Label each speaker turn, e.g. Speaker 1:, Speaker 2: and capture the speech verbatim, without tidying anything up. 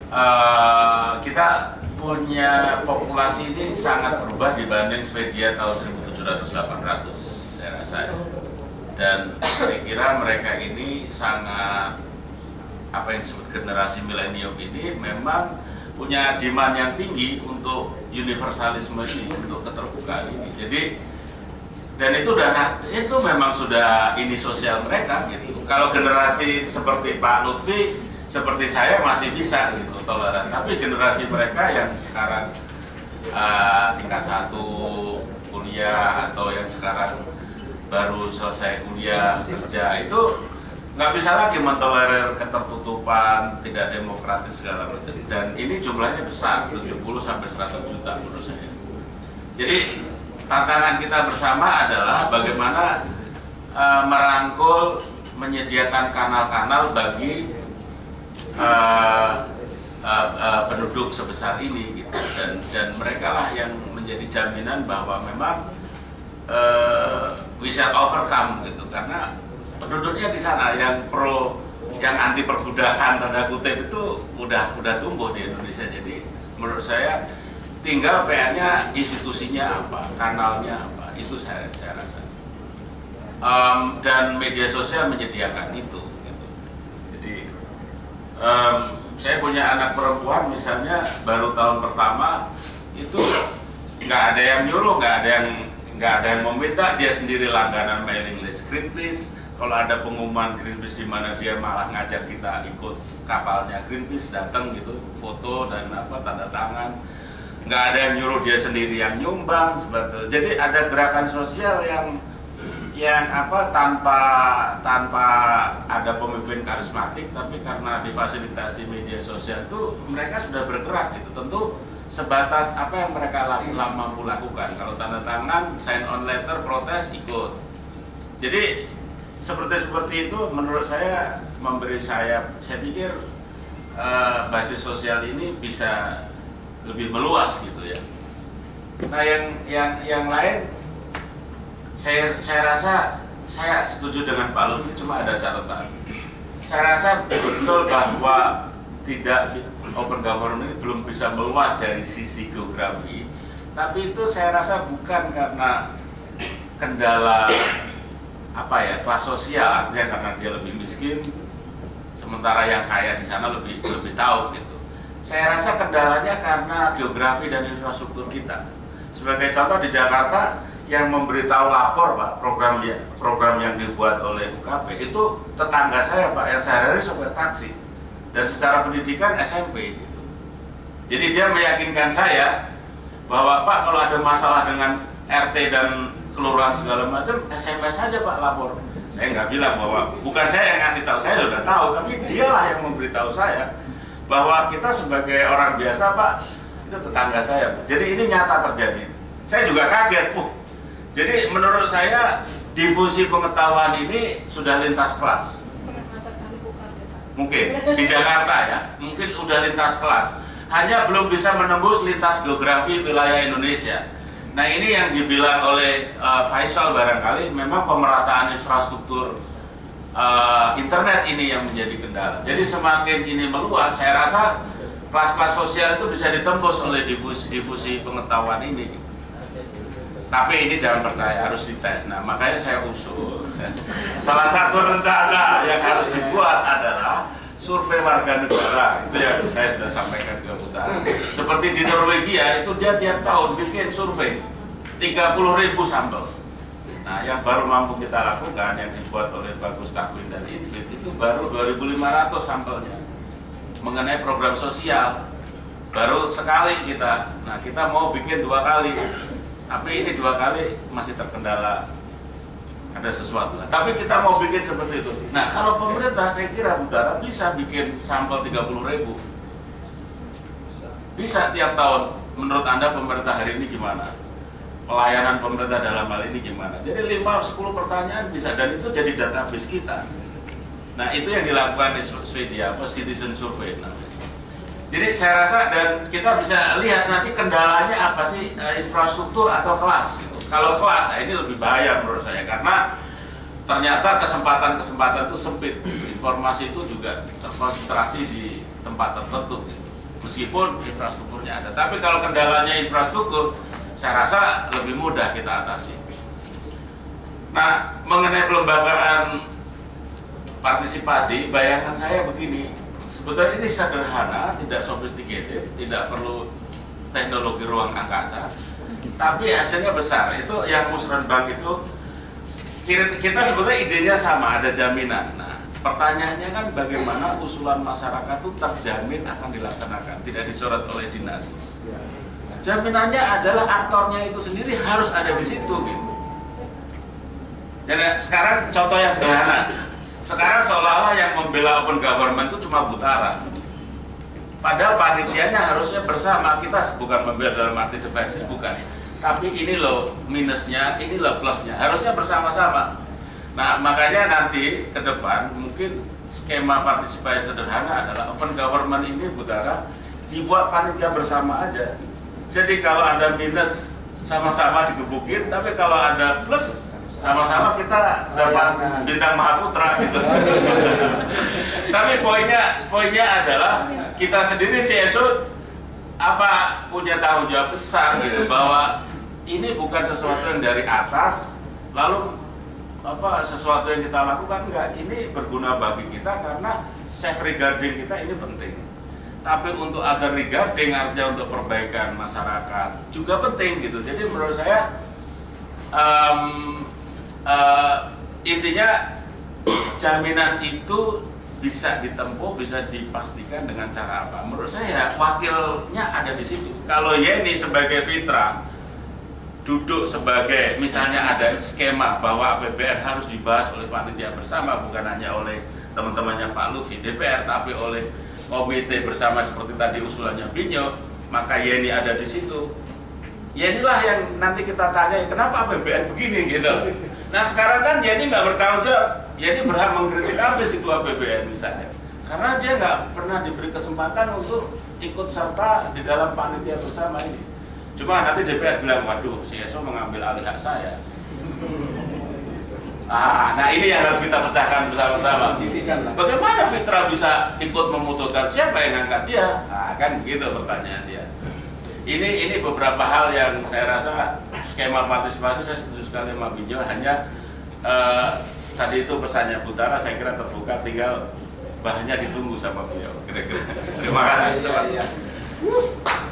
Speaker 1: uh, kita punya populasi ini sangat berubah dibanding Swedia tahun seribu tujuh ratus delapan ratus, saya rasa. Dan saya kira mereka ini sangat, apa yang disebut generasi milenium ini memang punya demand yang tinggi untuk universalisme ini, untuk keterbukaan ini. Jadi, dan itu udah, itu memang sudah ini sosial mereka gitu. Kalau generasi seperti Pak Lutfi, seperti saya masih bisa gitu toleran. Tapi generasi mereka yang sekarang uh, tingkat satu kuliah atau yang sekarang baru selesai kuliah kerja itu nggak bisa lagi mentolerir ketertutupan, tidak demokratis segala macam. Dan ini jumlahnya besar, tujuh puluh sampai seratus juta menurut saya. Jadi tantangan kita bersama adalah bagaimana uh, merangkul, menyediakan kanal-kanal bagi uh, uh, uh, penduduk sebesar ini gitu. Dan dan mereka lah yang menjadi jaminan bahwa memang uh, we shall overcome gitu, karena penduduknya di sana yang pro, yang anti perbudakan tanda kutip itu udah udah tumbuh di Indonesia. Jadi menurut saya tinggal P R-nya institusinya apa, kanalnya apa, itu saya saya rasa. Um, dan media sosial menyediakan itu. Gitu. Jadi um, saya punya anak perempuan misalnya baru tahun pertama itu nggak ada yang nyuruh, nggak ada yang nggak ada yang meminta, dia sendiri langganan mailing list Greenpeace. Kalau ada pengumuman Greenpeace di mana dia malah ngajak kita ikut kapalnya Greenpeace, datang gitu, foto dan apa tanda tangan. Nggak ada yang nyuruh, dia sendiri yang nyumbang sebetulnya. Jadi ada gerakan sosial yang yang apa tanpa tanpa ada pemimpin karismatik, tapi karena difasilitasi media sosial itu mereka sudah bergerak gitu. Tentu sebatas apa yang mereka mampu lakukan. Kalau tanda tangan, sign on letter, protes, ikut. Jadi seperti seperti itu menurut saya memberi saya, saya pikir uh, basis sosial ini bisa lebih meluas gitu ya. Nah yang yang yang lain, saya saya rasa saya setuju dengan Pak Lutfi, cuma ada catatan. Saya rasa betul bahwa tidak open government ini belum bisa meluas dari sisi geografi, tapi itu saya rasa bukan karena kendala apa ya, kelas sosial, artinya karena dia lebih miskin, sementara yang kaya di sana lebih lebih tahu gitu. Saya rasa kendalanya karena geografi dan infrastruktur kita. Sebagai contoh di Jakarta yang memberitahu lapor Pak, program ya, program yang dibuat oleh U K P itu tetangga saya Pak, yang sehari-hari sopir taksi dan secara pendidikan S M P gitu. Jadi dia meyakinkan saya bahwa Pak kalau ada masalah dengan R T dan kelurahan segala macam, S M S saja Pak lapor. Saya nggak bilang bahwa, bukan saya yang ngasih tahu, saya sudah tahu, tapi dialah yang memberitahu saya bahwa kita sebagai orang biasa Pak, itu tetangga saya. Jadi ini nyata terjadi. Saya juga kaget, uh. Jadi menurut saya difusi pengetahuan ini sudah lintas kelas. Mungkin di Jakarta ya, mungkin udah lintas kelas. Hanya belum bisa menembus lintas geografi wilayah Indonesia. Nah ini yang dibilang oleh uh, Faisal barangkali, memang pemerataan infrastruktur uh, internet ini yang menjadi kendala. Jadi semakin ini meluas, saya rasa kelas-kelas sosial itu bisa ditembus oleh difusi, difusi pengetahuan ini. Tapi ini jangan percaya, harus dites. Nah makanya saya usul, salah satu rencana yang harus dibuat adalah survei warga negara. Itu yang saya sudah sampaikan ke Utara. Seperti di Norwegia itu dia tiap tahun bikin survei tiga puluh ribu sampel. Nah yang baru mampu kita lakukan yang dibuat oleh Bagus Takwin dan Infit itu baru dua ribu lima ratus sampelnya mengenai program sosial. Baru sekali kita. Nah kita mau bikin dua kali, tapi ini dua kali masih terkendala ada sesuatu. Tapi kita mau bikin seperti itu. Nah kalau pemerintah saya kira Utara bisa bikin sampel tiga puluh ribu. Bisa tiap tahun. Menurut Anda pemerintah hari ini gimana? Pelayanan pemerintah dalam hal ini gimana? Jadi lima sampai sepuluh pertanyaan bisa, dan itu jadi database kita. Nah itu yang dilakukan di Swedia, apa citizen survey namanya. Jadi saya rasa, dan kita bisa lihat nanti kendalanya apa sih, infrastruktur atau kelas gitu. Kalau kelas, nah ini lebih bahaya menurut saya, karena ternyata kesempatan-kesempatan itu sempit. Informasi itu juga terkonsentrasi di tempat tertentu gitu. meskipun infrastrukturnya ada. Tapi kalau kendalanya infrastruktur, saya rasa lebih mudah kita atasi. Nah, mengenai pelembagaan partisipasi, bayangan saya begini, sebetulnya ini sederhana, tidak sophisticated, tidak perlu teknologi ruang angkasa, tapi hasilnya besar. Itu yang Musrenbank itu, kita sebetulnya idenya sama, ada jaminan. Nah, pertanyaannya kan bagaimana usulan masyarakat itu terjamin akan dilaksanakan, tidak dicoret oleh dinas. Jaminannya adalah aktornya itu sendiri harus ada di situ gitu. Jadi sekarang contohnya sederhana. Sekarang seolah-olah yang membela open government itu cuma Butara. Padahal panitianya harusnya bersama. Kita bukan membela dalam arti defensif, bukan. Tapi ini loh minusnya, ini loh plusnya. Harusnya bersama-sama. Nah, makanya nanti ke depan mungkin skema partisipasi sederhana adalah open government ini Butara dibuat panitia bersama aja. Jadi kalau ada minus sama-sama digebukin, tapi kalau ada plus sama-sama kita dapat bintang Mahaputra gitu. Tapi poinnya poinnya adalah kita sendiri C S O apa punya tanggung jawab besar gitu, bahwa ini bukan sesuatu yang dari atas lalu apa sesuatu yang kita lakukan, enggak, ini berguna bagi kita karena safe regarding kita ini penting. Tapi untuk other regarding, artinya untuk perbaikan masyarakat juga penting gitu. Jadi menurut saya um, Uh, intinya jaminan itu bisa ditempuh, bisa dipastikan dengan cara apa? Menurut saya wakilnya ada di situ. Kalau Yeni sebagai Fitra duduk sebagai, misalnya ada skema bahwa A P B N harus dibahas oleh panitia bersama, bukan hanya oleh teman-temannya Pak Lutfi D P R, tapi oleh komite bersama seperti tadi usulannya Binyo, maka Yeni ada di situ. Yenilah yang nanti kita tanya kenapa A P B N begini gitu. Nah sekarang kan Yeni nggak bertanggung jawab, Yeni berhak mengkritik habis itu A P B N misalnya, karena dia nggak pernah diberi kesempatan untuk ikut serta di dalam panitia bersama ini. Cuma nanti D P R bilang, waduh, C S O mengambil alih hak saya. Ah, nah ini yang harus kita pecahkan bersama-sama. Bagaimana Fitra bisa ikut memutuskan siapa yang angkat dia? Nah, kan begitu pertanyaan dia. Ini ini beberapa hal yang saya rasa skema partisipasi saya setuju sekali sama Binyo, hanya eh, tadi itu pesannya Butara saya kira terbuka, tinggal bahannya ditunggu sama beliau kira-kira. Terima kasih.